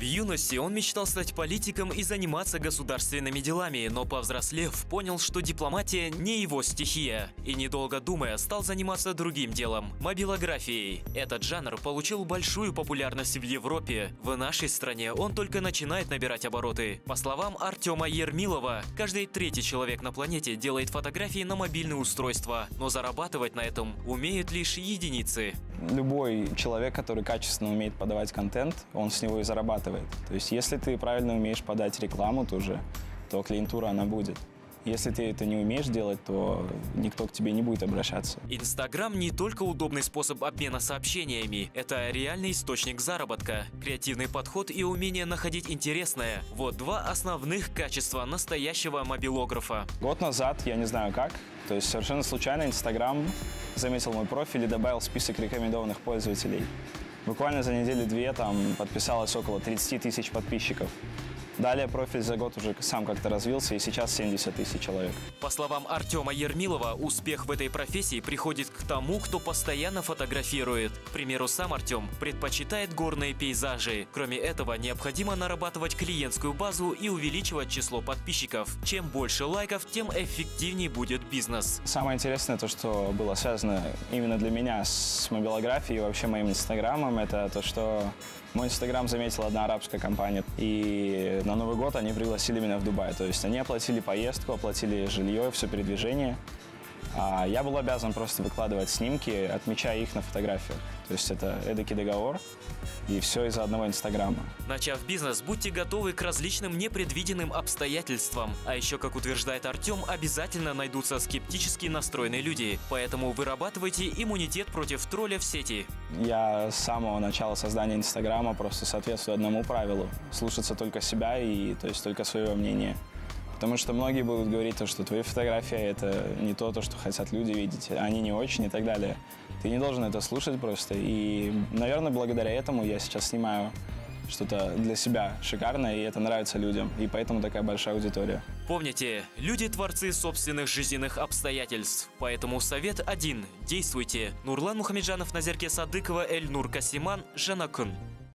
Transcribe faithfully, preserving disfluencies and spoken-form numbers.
В юности он мечтал стать политиком и заниматься государственными делами, но повзрослев, понял, что дипломатия не его стихия. И недолго думая, стал заниматься другим делом – мобилографией. Этот жанр получил большую популярность в Европе. В нашей стране он только начинает набирать обороты. По словам Артема Ермилова, каждый третий человек на планете делает фотографии на мобильные устройства, но зарабатывать на этом умеют лишь единицы. Любой человек, который качественно умеет подавать контент, он с него и зарабатывает. То есть если ты правильно умеешь подать рекламу тоже, то клиентура она будет. Если ты это не умеешь делать, то никто к тебе не будет обращаться. Инстаграм не только удобный способ обмена сообщениями, это реальный источник заработка, креативный подход и умение находить интересное. Вот два основных качества настоящего мобилографа. Год назад, я не знаю как, то есть совершенно случайно Инстаграм заметил мой профиль и добавил в список рекомендованных пользователей. Буквально за неделю-две там подписалось около тридцати тысяч подписчиков. Далее профиль за год уже сам как-то развился, и сейчас семьдесят тысяч человек. По словам Артема Ермилова, успех в этой профессии приходит к тому, кто постоянно фотографирует. К примеру, сам Артем предпочитает горные пейзажи. Кроме этого, необходимо нарабатывать клиентскую базу и увеличивать число подписчиков. Чем больше лайков, тем эффективнее будет бизнес. Самое интересное, то, что было связано именно для меня с мобилографией и вообще моим инстаграмом, это то, что мой инстаграм заметила одна арабская компания, и на Новый год они пригласили меня в Дубай. То есть они оплатили поездку, оплатили жилье, все передвижение. А я был обязан просто выкладывать снимки, отмечая их на фотографиях. То есть это эдакий договор, и все из-за одного инстаграма. Начав бизнес, будьте готовы к различным непредвиденным обстоятельствам. А еще, как утверждает Артем, обязательно найдутся скептически настроенные люди. Поэтому вырабатывайте иммунитет против тролля в сети. Я с самого начала создания инстаграма просто соответствую одному правилу – слушаться только себя и то есть только своего мнения. Потому что многие будут говорить, то, что твои фотографии – это не то, то, что хотят люди видеть, они не очень и так далее. Ты не должен это слушать просто. И, наверное, благодаря этому я сейчас снимаю что-то для себя шикарное, и это нравится людям. И поэтому такая большая аудитория. Помните, люди – творцы собственных жизненных обстоятельств. Поэтому совет один – действуйте. Нурлан Мухамеджанов, Назерке Садыкова, Эльнур Касиман, Жанакун.